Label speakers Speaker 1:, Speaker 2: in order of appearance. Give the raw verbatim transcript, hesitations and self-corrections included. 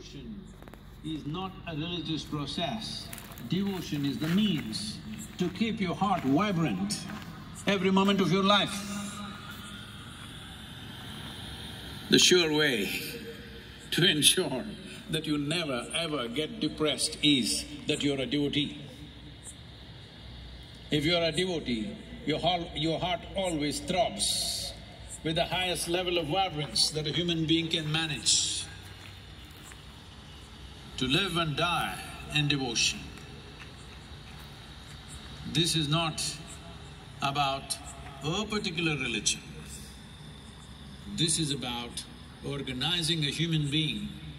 Speaker 1: Devotion is not a religious process. Devotion is the means to keep your heart vibrant every moment of your life. The sure way to ensure that you never ever get depressed is that you're a devotee. If you're a devotee, your heart, your heart always throbs with the highest level of vibrance that a human being can manage. To live and die in devotion. This is not about a particular religion. This is about organizing a human being